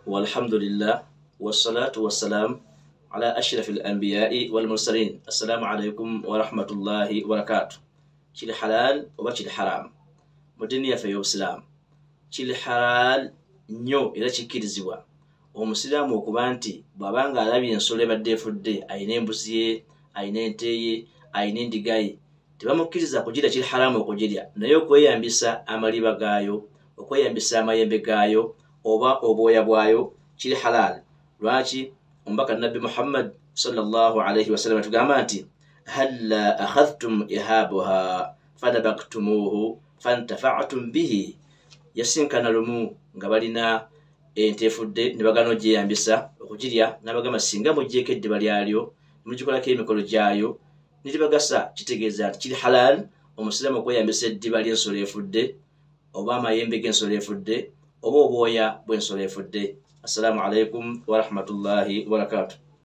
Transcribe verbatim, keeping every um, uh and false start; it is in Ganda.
والحمد لله والصلاة والسلام على أشرف الأنبياء والمرسلين. السلام عليكم ورحمة الله وبركاته. كل حلال وبكل حرام مدنيا في الإسلام كل حلال نيو إلى كل زوا ومسلم وكبانتي بابانغا لابي ينسولي بدي فدي أينين بسيه أينين تي أينين ديغاي tibamukiriza kugira kiri haramu okugirya naye okweyambisa amaliba gaayo okweyambisa amayembe gaayo oba obwoya bwayo kiri halal. Lwaki ombaka Nabi Muhammad sallallahu alayhi wasallam tugamba nti halla akhadhtum ihabuha fadabaktumuhu fantafa'tum bihi, yasinkana lumu nga balina ente efudde ne bagana ogyeyambisa okugirya n'abagamba singa muggyeko eddiba lyalyo mugikolako emikolo gyayo nitibagasa kitegeeza nti kiri halal omusiramu okweyambisa eddiba ly'ensolo efudde oba amayembe g'ensolo efudde oba obwoya bw'ensolo efudde. Assalamu alaikum wa rahmatullahi wa barakatuh.